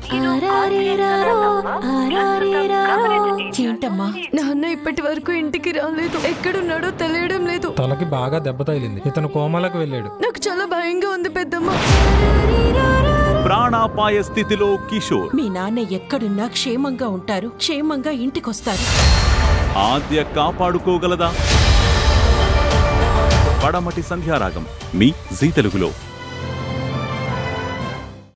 ఏంటమ్మా? నాన్న ఇప్పటి వరకు ఇంటికి రాలేదు. ఎక్కడున్నాడో తెలియడం లేదు. తలకి బాగా దెబ్బ తగిలింది. ఇతను కోమాలకు వెళ్ళాడు. నాకు చాలా భయంగా ఉంది పెద్దమ్మ. ప్రాణాపాయ స్థితిలో కిషోర్. మీ నాన్న ఎక్కడున్నా క్షేమంగా ఉంటారు, క్షేమంగా ఇంటికొస్తారు. ఆద్య కాపాడుకోగలదా? పడమటి సంధ్యారాగం మీ జీ తెలుగులో.